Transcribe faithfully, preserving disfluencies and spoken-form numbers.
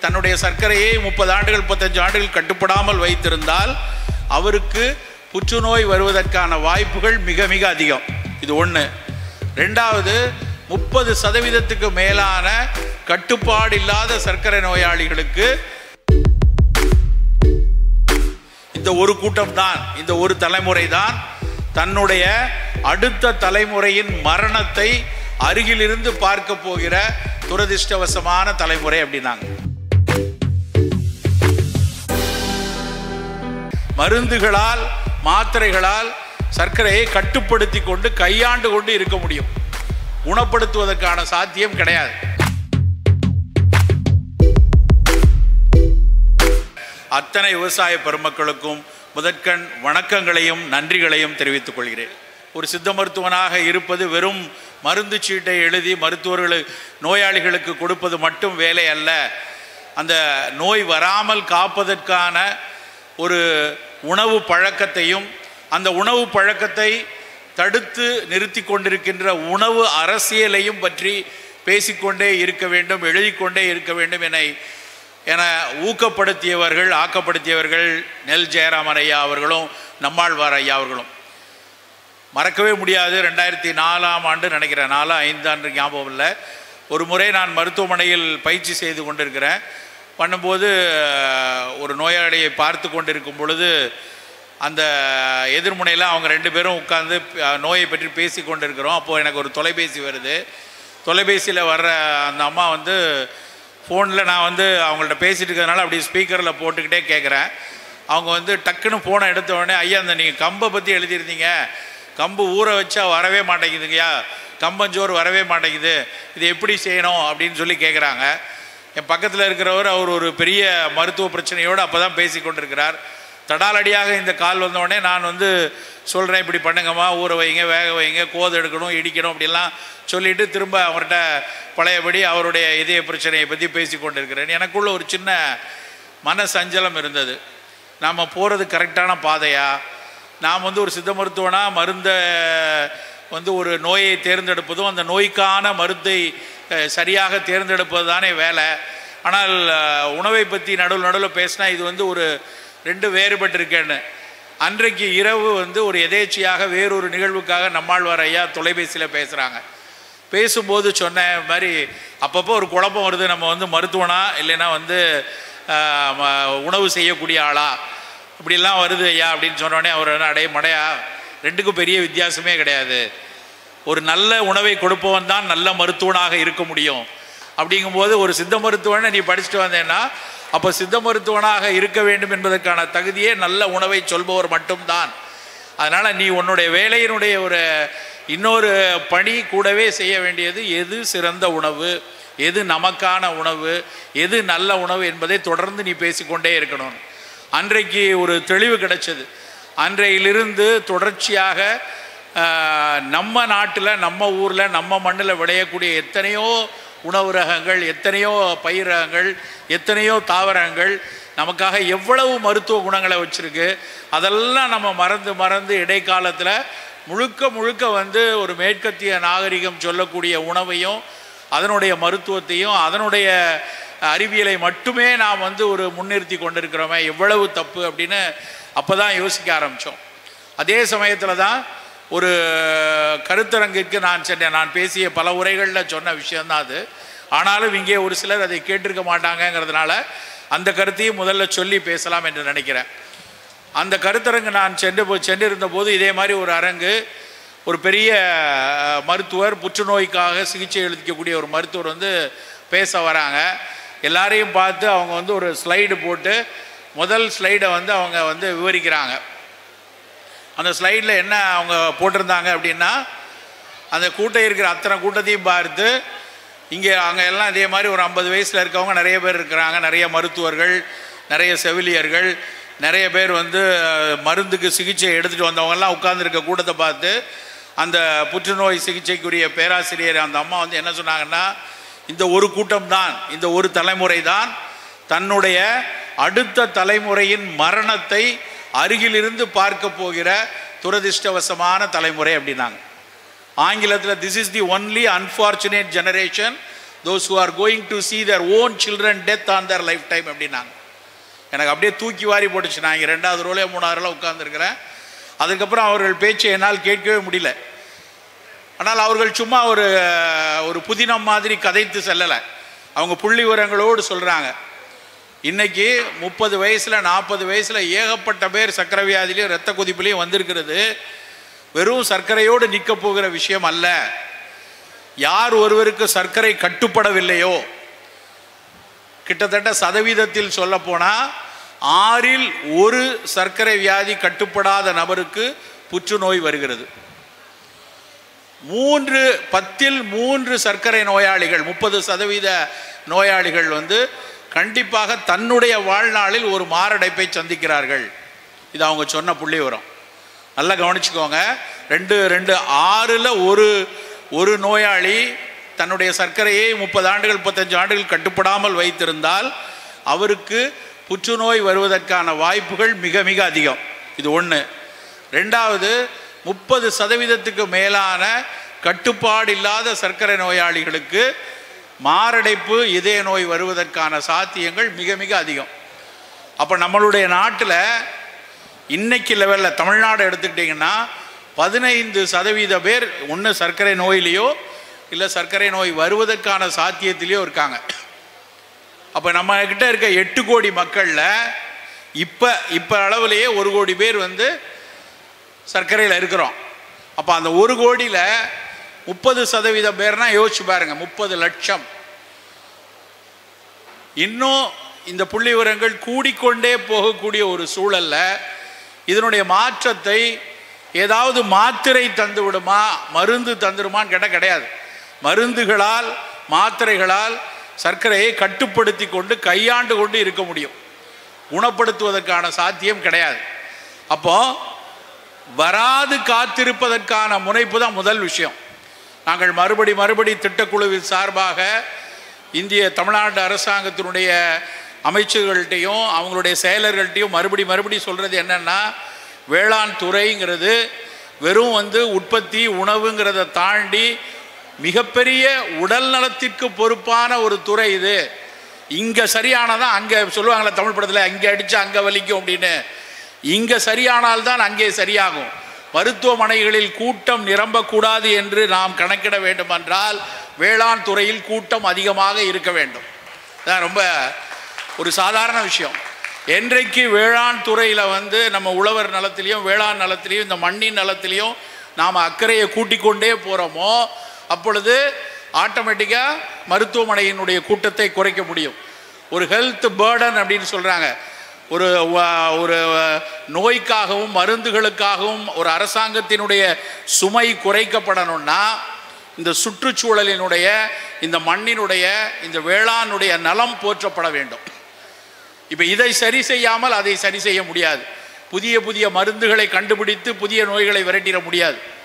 தன்னுடைய சர்க்கரையை முப்பது ஆண்டுகள் முப்பத்தஞ்சு ஆண்டுகள் கட்டுப்படாமல் வைத்திருந்தால் அவருக்கு புற்றுநோய் வருவதற்கான வாய்ப்புகள் மிக மிக அதிகம். இது ஒன்று. ரெண்டாவது, முப்பது சதவீதத்துக்கு மேலான கட்டுப்பாடு இல்லாத சர்க்கரை நோயாளிகளுக்கு இந்த ஒரு கூட்டம் தான், இந்த ஒரு தலைமுறை தான் தன்னுடைய அடுத்த தலைமுறையின் மரணத்தை அருகிலிருந்து பார்க்க போகிற துரதிர்ஷ்டவசமான தலைமுறை அப்படின்னாங்க. மருந்துகளால் மாத்திரைகளால் சர்க்கரையை கட்டுப்படுத்தி கொண்டு கையாண்டு கொண்டு இருக்க முடியும். குணப்படுத்துவதற்கான சாத்தியம் கிடையாது. அத்தனை விவசாய பெருமக்களுக்கும் முதற்கண் வணக்கங்களையும் நன்றிகளையும் தெரிவித்துக் கொள்கிறேன். ஒரு சித்த மருத்துவனாக இருப்பது வெறும் மருந்து சீட்டை எழுதி மருத்துவர்கள் நோயாளிகளுக்கு கொடுப்பது மட்டும் வேலை அல்ல. அந்த நோய் வராமல் காப்பதற்கான ஒரு உணவு பழக்கத்தையும் அந்த உணவு பழக்கத்தை தடுத்து நிறுத்தி கொண்டிருக்கின்ற உணவு அரசியலையும் பற்றி பேசிக்கொண்டே இருக்க வேண்டும், எழுதிக்கொண்டே இருக்க வேண்டும் என என ஊக்கப்படுத்தியவர்கள் ஆக்கப்படுத்தியவர்கள் நெல் ஜெயராமன் ஐயா அவர்களும் நம்மாழ்வார் ஐயா அவர்களும். மறக்கவே முடியாது. ரெண்டாயிரத்தி நாலாம் ஆண்டு நினைக்கிறேன், நாலு ஐந்து ஆண்டு ஞாபகம் இல்லை. ஒரு முறை நான் மருத்துவமனையில் பயிற்சி செய்து கொண்டிருக்கிறேன். பண்ணும்போது ஒரு நோயாளியை பார்த்து கொண்டிருக்கும் பொழுது அந்த எதிர்முனையில் அவங்க ரெண்டு பேரும் உட்கார்ந்து நோயை பற்றி பேசி கொண்டிருக்கிறோம். அப்போது எனக்கு ஒரு தொலைபேசி வருது. தொலைபேசியில் வர்ற அந்த அம்மா வந்து ஃபோனில் நான் வந்து அவங்கள்ட்ட பேசிகிட்டு இருக்கிறதுனால அப்படி ஸ்பீக்கரில் போட்டுக்கிட்டே கேட்குறேன். அவங்க வந்து டக்குன்னு ஃபோனை எடுத்த உடனே, ஐயா அந்த நீங்கள் கம்பை பற்றி எழுதியிருந்தீங்க, கம்பு ஊற வச்சா வரவே மாட்டேங்குதுங்கய்யா, கம்பஞ்சோறு வரவே மாட்டேங்குது, இது எப்படி செய்யணும் அப்படின்னு சொல்லி கேட்குறாங்க. என் பக்கத்தில் இருக்கிறவர் அவர் ஒரு பெரிய மருத்துவ பிரச்சனையோடு அப்போ தான் பேசி கொண்டிருக்கிறார். தடாலடியாக இந்த கால் வந்தோடனே நான் வந்து சொல்கிறேன், இப்படி பண்ணுங்கம்மா, ஊற வைங்க, வேக வைங்க, கோது எடுக்கணும், இடிக்கணும் அப்படிலாம் சொல்லிவிட்டு திரும்ப அவர்கிட்ட பழையபடி அவருடைய இதய பிரச்சனையை பற்றி பேசி கொண்டிருக்கிறேன். எனக்குள்ள ஒரு சின்ன மன சஞ்சலம் இருந்தது. நாம் போகிறது கரெக்டான பாதையா? நாம் வந்து ஒரு சித்த மருத்துவனாக மருந்தை வந்து ஒரு நோயை தேர்ந்தெடுப்பதும் அந்த நோய்க்கான மருந்தை சரியாக தேர்ந்தெடுப்பது தானே வேலை. ஆனால் உணவை பற்றி நடுவில் நடுவில் பேசினா இது வந்து ஒரு ரெண்டு வேறுபட்டிருக்கேன்னு. அன்றைக்கு இரவு வந்து ஒரு எதேச்சியாக வேறொரு நிகழ்வுக்காக நம்மாழ்வார் ஐயா தொலைபேசியில் பேசுகிறாங்க. பேசும்போது சொன்ன மாதிரி அப்பப்போ ஒரு குழப்பம் வருது, நம்ம வந்து மருத்துவனா இல்லைன்னா வந்து உணவு செய்யக்கூடிய ஆளா இப்படிலாம் வருது ஐயா அப்படின்னு சொன்னோடனே அவர் அடைய மடையா, ரெண்டுக்கும் பெரிய வித்தியாசமே கிடையாது. ஒரு நல்ல உணவை கொடுப்பவன் தான் நல்ல மருத்துவனாக இருக்க முடியும். அப்படிங்கும்போது ஒரு சித்த மருத்துவனை நீ படிச்சுட்டு வந்தேன்னா அப்போ சித்த மருத்துவனாக இருக்க வேண்டும் என்பதற்கான தகுதியே நல்ல உணவை சொல்பவர் மட்டும்தான். அதனால் நீ உன்னுடைய வேலையினுடைய ஒரு இன்னொரு பணி கூடவே செய்ய வேண்டியது எது சிறந்த உணவு, எது நமக்கான உணவு, எது நல்ல உணவு என்பதை தொடர்ந்து நீ பேசிக்கொண்டே இருக்கணும். அன்றைக்கு ஒரு தெளிவு கிடைச்சது. அன்றையிலிருந்து தொடர்ச்சியாக நம்ம நாட்டில் நம்ம ஊரில் நம்ம மண்ணில் விளையக்கூடிய எத்தனையோ உணவு ரகங்கள், எத்தனையோ பயிர் ரகங்கள், எத்தனையோ தாவரங்கள் நமக்காக எவ்வளவு மருத்துவ குணங்களை வச்சுருக்கு. அதெல்லாம் நம்ம மறந்து மறந்து இடைக்காலத்தில் முழுக்க முழுக்க வந்து ஒரு மேற்கத்திய நாகரிகம் சொல்லக்கூடிய உணவையும் அதனுடைய மருத்துவத்தையும் அதனுடைய அறிவியலை மட்டுமே நாம் வந்து ஒரு முன்னிறுத்தி கொண்டிருக்கிறோமே, எவ்வளவு தப்பு அப்படின்னு அப்போ தான் யோசிக்க ஆரம்பித்தோம். அதே சமயத்தில் தான் ஒரு கருத்தரங்கிற்கு நான் சென்றேன். நான் பேசிய பல உரைகளில் சொன்ன விஷயந்தான் அது. ஆனாலும் இங்கே ஒரு சிலர் அதை கேட்டிருக்க மாட்டாங்கங்கிறதுனால அந்த கருத்தையும் முதல்ல சொல்லி பேசலாம் என்று நினைக்கிறேன். அந்த கருத்தரங்கு நான் சென்று போய் சென்றிருந்த போது இதே மாதிரி ஒரு அரங்கு, ஒரு பெரிய மருத்துவர், புற்றுநோய்க்காக சிகிச்சை அளிக்கக்கூடிய ஒரு மருத்துவர் வந்து பேச வராங்க. எல்லாரையும் பார்த்து அவங்க வந்து ஒரு ஸ்லைடு போட்டு முதல் ஸ்லைடை வந்து அவங்க வந்து விவரிக்கிறாங்க. அந்த ஸ்லைடில் என்ன அவங்க போட்டிருந்தாங்க அப்படின்னா, அந்த கூட்டம் இருக்கிற அத்தனை கூட்டத்தையும் பார்த்து இங்கே அங்கே எல்லாம் இதே மாதிரி ஒரு ஐம்பது வயசில் இருக்கவங்க நிறைய பேர் இருக்கிறாங்க, நிறைய மருத்துவர்கள், நிறைய செவிலியர்கள், நிறைய பேர் வந்து மருந்துக்கு சிகிச்சை எடுத்துகிட்டு வந்தவங்கெல்லாம் உட்கார்ந்துருக்க கூட்டத்தை பார்த்து அந்த புற்றுநோய் சிகிச்சைக்குரிய பேராசிரியர் அந்த அம்மா வந்து என்ன சொன்னாங்கன்னா, இந்த ஒரு கூட்டம் தான், இந்த ஒரு தலைமுறை தான் தன்னுடைய அடுத்த தலைமுறையின் மரணத்தை அருகிலிருந்து பார்க்க போகிற துரதிர்ஷ்டவசமான தலைமுறை அப்படின்னாங்க. ஆங்கிலத்தில் this is the only unfortunate generation those who are going to see their own children death on their lifetime அப்படின்னாங்க. எனக்கு அப்படியே தூக்கி வாரி போட்டுச்சு. நான் இங்கே ரெண்டாவது ரோலே மூணாவது ரோல உட்கார்ந்துருக்கிறேன். அதுக்கப்புறம் அவர்கள் பேச்சை என்னால் கேட்கவே முடியல. ஆனால் அவர்கள் சும்மா ஒரு ஒரு புதினம் மாதிரி கதைத்து செல்லலை. அவங்க புள்ளி விவரங்களோடு சொல்கிறாங்க. இன்றைக்கி முப்பது வயசில் நாற்பது வயசில் ஏகப்பட்ட பேர் சர்க்கரை வியாதிலையும் இரத்த கொதிப்புலையும் வந்திருக்கிறது. வெறும் சர்க்கரையோடு நிற்க போகிற விஷயம் அல்ல. யார் ஒருவருக்கு சர்க்கரை கட்டுப்படவில்லையோ, கிட்டத்தட்ட சதவீதத்தில் சொல்ல போனால் ஆறில் ஒரு சர்க்கரை வியாதி கட்டுப்படாத நபருக்கு புற்றுநோய் வருகிறது. மூன்று பத்தில் மூன்று சர்க்கரை நோயாளிகள், முப்பது சதவீத நோயாளிகள் வந்து கண்டிப்பாக தன்னுடைய வாழ்நாளில் ஒரு மாரடைப்பை சந்திக்கிறார்கள். இது அவங்க சொன்ன புள்ளி வரும். நல்லா கவனிச்சுக்கோங்க. ரெண்டு ரெண்டு ஆறில் ஒரு ஒரு நோயாளி தன்னுடைய சர்க்கரையை முப்பது ஆண்டுகள் முப்பத்தஞ்சு ஆண்டுகள் கட்டுப்படாமல் வைத்திருந்தால் அவருக்கு புற்றுநோய் வருவதற்கான வாய்ப்புகள் மிக மிக அதிகம். இது ஒன்று. ரெண்டாவது, முப்பது சதவீதத்துக்கு மேலான கட்டுப்பாடு இல்லாத சர்க்கரை நோயாளிகளுக்கு மாரடைப்பு, இதய நோய் வருவதற்கான சாத்தியங்கள் மிக மிக அதிகம். அப்போ நம்மளுடைய நாட்டில் இன்னைக்கு லெவலில் தமிழ்நாடு எடுத்துக்கிட்டிங்கன்னா பதினைந்து சதவீத பேர் ஒன்று சர்க்கரை நோயிலையோ இல்லை சர்க்கரை நோய் வருவதற்கான சாத்தியத்திலேயோ இருக்காங்க. அப்போ நம்மக்கிட்ட இருக்க எட்டு கோடி மக்களில் இப்போ இப்போ அளவுலேயே ஒரு கோடி பேர் வந்து சர்க்கரையில் இருக்கிறோம். அப்போ அந்த ஒரு கோடியில் முப்பது சதவீத பேர்னா யோசிச்சு பாருங்க, முப்பது லட்சம். இன்னும் இந்த புள்ளி விவரங்கள் கூடிக்கொண்டே போகக்கூடிய ஒரு சூழல்ல இதனுடைய மாற்றத்தை ஏதாவது மாத்திரை தந்து விடுமா, மருந்து தந்துடுமான்னு கேட்டால் கிடையாது. மருந்துகளால் மாத்திரைகளால் சர்க்கரையை கட்டுப்படுத்தி கொண்டு கையாண்டு கொண்டு இருக்க முடியும். குணப்படுத்துவதற்கான சாத்தியம் கிடையாது. அப்போ வராது காத்திருப்பதற்கான முனைப்பு தான் முதல் விஷயம். நாங்கள் மறுபடி மறுபடி திட்டக்குழுவின் சார்பாக இந்திய தமிழ்நாடு அரசாங்கத்தினுடைய அமைச்சர்கள்ட்டையும் அவங்களுடைய செயலர்கள்ட்டையும் மறுபடி மறுபடி சொல்கிறது என்னென்னா, வேளாண் துறைங்கிறது வெறும் வந்து உற்பத்தி உணவுங்கிறத தாண்டி மிகப்பெரிய உடல் நலத்திற்கு பொறுப்பான ஒரு துறை இது. இங்கே சரியானதான் அங்கே சொல்லுவாங்களே தமிழ் படத்தில், அங்கே அடித்தா அங்கே வலிக்கும் அப்படின்னு. இங்கே சரியானால்தான் அங்கே சரியாகும். மருத்துவமனைகளில் கூட்டம் நிரம்பக்கூடாது என்று நாம் கணக்கிட வேண்டுமென்றால் வேளாண் துறையில் கூட்டம் அதிகமாக இருக்க வேண்டும். அதான் ரொம்ப ஒரு சாதாரண விஷயம். என்றைக்கு வேளாண் துறையில் வந்து நம்ம உழவர் நலத்திலையும் வேளாண் நலத்திலையும் இந்த மண்ணின் நலத்திலையும் நாம் அக்கறையை கூட்டிக் கொண்டே போகிறோமோ அப்பொழுது ஆட்டோமேட்டிக்காக மருத்துவமனையினுடைய கூட்டத்தை குறைக்க முடியும். ஒரு ஹெல்த் பேர்டன் அப்படின்னு சொல்கிறாங்க. ஒரு ஒரு நோய்க்காகவும் மருந்துகளுக்காகவும் ஒரு அரசாங்கத்தினுடைய சுமை குறைக்கப்படணும்னா இந்த சுற்றுச்சூழலினுடைய இந்த மண்ணினுடைய இந்த வேளாணுடைய நலம் போற்றப்பட வேண்டும். இப்போ இதை சரி செய்யாமல் அதை சரி செய்ய முடியாது. புதிய புதிய மருந்துகளை கண்டுபிடித்து புதிய நோய்களை விரட்டிட முடியாது.